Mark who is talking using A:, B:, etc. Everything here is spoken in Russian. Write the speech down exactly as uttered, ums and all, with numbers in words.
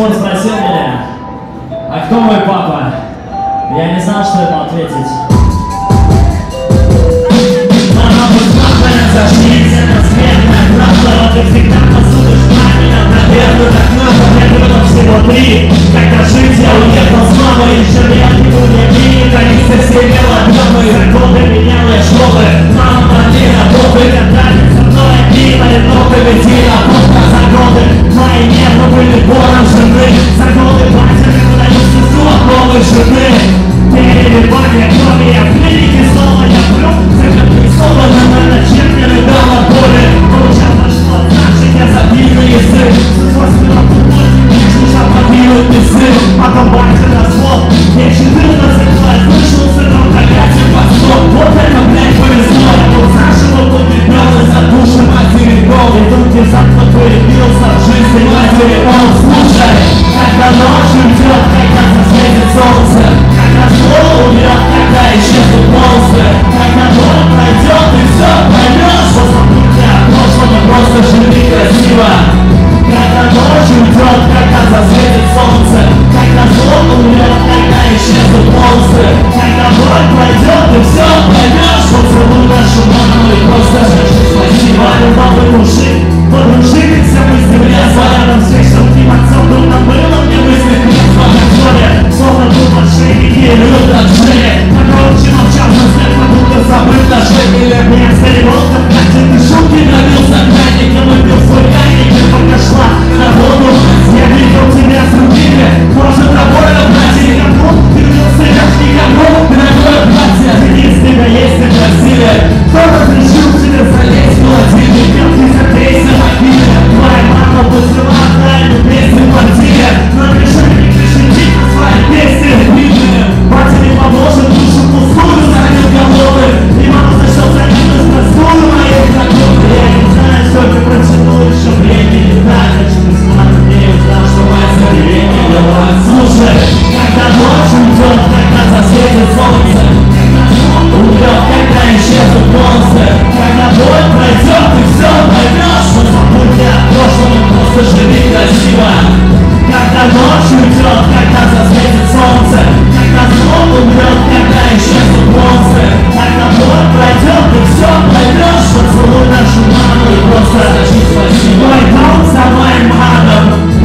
A: Симон спросил меня, а кто мой папа? Я не знал, что ему ответить. Мама, будь папой, зажгись, это светлая правда. Ты всегда посудишь память, наверное, так надо. Мне было всего три. Когда жить я уехал с мамой, еще я не был не бит. Они все сидела дома, и за годы менял я школы. Мама, не работай, катались со мной, пивали новые ветина. Просто за годы мои нервы были бором жены. За годы батя мне выдают слезу от новой жены. Переливание крови, я в клинике снова я вру. Закомплексовано, на чем мне рыдала боли. Получал пошло, значит я забитый язык. Свойственно футбол, чужа побьют песы. Потом батя развод, мне четырнадцать лет. Вышел сынок, опять и постол. Вот это, блядь, повезло. Я был заживо подлепен из-за души матери гол. И тут внезапно появился в жизни матери он. Слушай, когда ночь уйдет, когда засветит солнце, когда зло умрет, когда исчезнут монстры, когда боль пройдет, и все поймешь, что забудьте о прошлом и просто живи красиво. Когда ночь уйдет, когда засветит солнце, когда зло умрет, когда исчезнут монстры, когда боль пройдет, и все поймешь, что целуй нашу маму и просто скажи спасибо. Новый мужик, подружимся мы с земле, рядом с вечным твоим отцом, трудно было мне мысли крепко на крови, словно был мошенники и люди от жили. Погромче молчал, но след будто забыт даже или меня стеревал, как хотел ты шутки, добился крайником и бил свой кайник, и пока шла на воду, я видел тебя с другими, может довольно брать и никому, ты влился, я ж никому, дорогое платье, ты не с тебя есть и красивее, кто разрешил тебе залезть в холодильник, мелкий запейся в обиде, твоя мама посылала тайну песни в квартире, но решили не пришутить на свои песни обидные, батя не поможет, душу пустую залил головы, и мама зашел за ним из простую моей знакомой, я не знаю, сколько протянул еще времени, так, через пару дней узнал, что мать заведение вела. Слушай, когда ночь уйдет, когда засветит солнце, когда сон умрет, когда исчезнут монстры, когда боль пройдет, и все поймешь, что забудьте о прошлом и просто живи красиво. Когда ночь уйдет, когда засветит солнце, когда сон умрет, когда исчезнут монстры, когда боль пройдет, и все поймешь, что целуй нашу маму и просто скажи спасибо. Мой дом за моим адом,